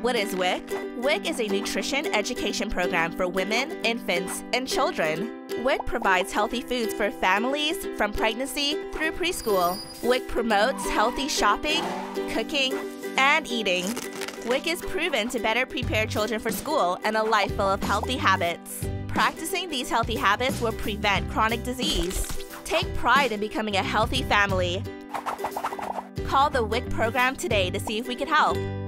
What is WIC? WIC is a nutrition education program for women, infants, and children. WIC provides healthy foods for families from pregnancy through preschool. WIC promotes healthy shopping, cooking, and eating. WIC is proven to better prepare children for school and a life full of healthy habits. Practicing these healthy habits will prevent chronic disease. Take pride in becoming a healthy family. Call the WIC program today to see if we can help.